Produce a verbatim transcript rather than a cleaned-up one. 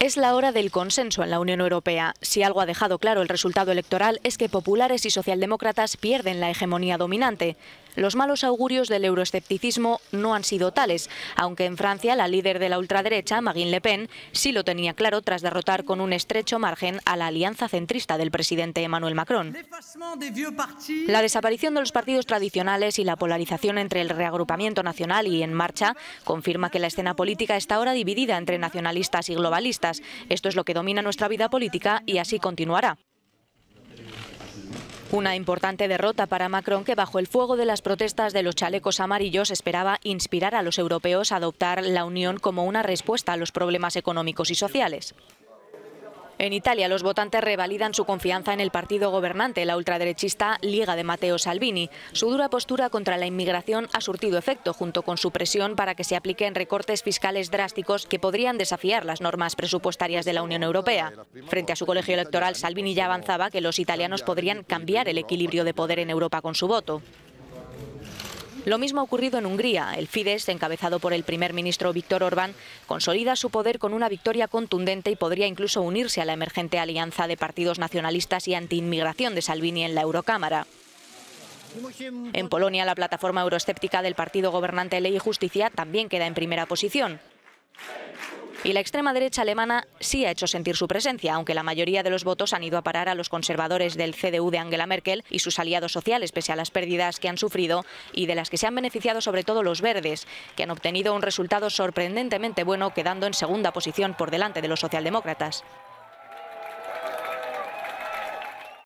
Es la hora del consenso en la Unión Europea. Si algo ha dejado claro el resultado electoral es que populares y socialdemócratas pierden la hegemonía dominante. Los malos augurios del euroescepticismo no han sido tales, aunque en Francia la líder de la ultraderecha, Marine Le Pen, sí lo tenía claro tras derrotar con un estrecho margen a la alianza centrista del presidente Emmanuel Macron. La desaparición de los partidos tradicionales y la polarización entre el reagrupamiento nacional y En Marcha confirma que la escena política está ahora dividida entre nacionalistas y globalistas. Esto es lo que domina nuestra vida política y así continuará. Una importante derrota para Macron, que bajo el fuego de las protestas de los chalecos amarillos esperaba inspirar a los europeos a adoptar la Unión como una respuesta a los problemas económicos y sociales. En Italia, los votantes revalidan su confianza en el partido gobernante, la ultraderechista Liga de Matteo Salvini. Su dura postura contra la inmigración ha surtido efecto, junto con su presión para que se apliquen recortes fiscales drásticos que podrían desafiar las normas presupuestarias de la Unión Europea. Frente a su colegio electoral, Salvini ya avanzaba que los italianos podrían cambiar el equilibrio de poder en Europa con su voto. Lo mismo ha ocurrido en Hungría. El Fidesz, encabezado por el primer ministro Viktor Orbán, consolida su poder con una victoria contundente y podría incluso unirse a la emergente alianza de partidos nacionalistas y antiinmigración de Salvini en la Eurocámara. En Polonia, la plataforma euroescéptica del partido gobernante Ley y Justicia también queda en primera posición. Y la extrema derecha alemana sí ha hecho sentir su presencia, aunque la mayoría de los votos han ido a parar a los conservadores del C D U de Angela Merkel y sus aliados sociales, pese a las pérdidas que han sufrido y de las que se han beneficiado sobre todo los verdes, que han obtenido un resultado sorprendentemente bueno, quedando en segunda posición por delante de los socialdemócratas.